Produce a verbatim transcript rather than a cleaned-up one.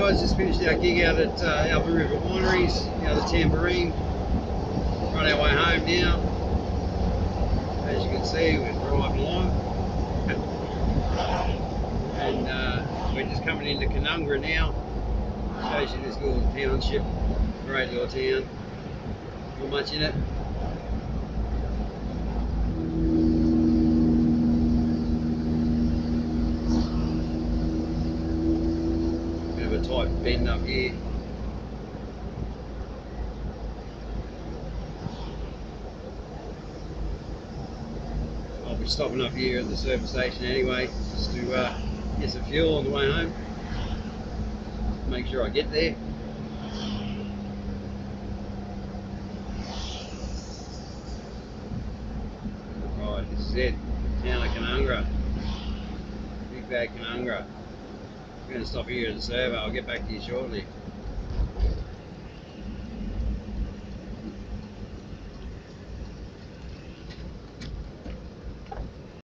guys, just finished our gig out at uh, Alba River Wineries, out of Tambourine. We're on our way home now. As you can see, we're driving along. And uh, we're just coming into Canungra now. Shows you this little township, great little town. Not much in it. Bit of a tight bend up here. I'll be stopping up here at the service station anyway, just to uh, get some fuel on the way home. Make sure I get there. Right, this is it, town of Canungra. Big bad Canungra. I'm going to stop here at the servo. I'll get back to you shortly.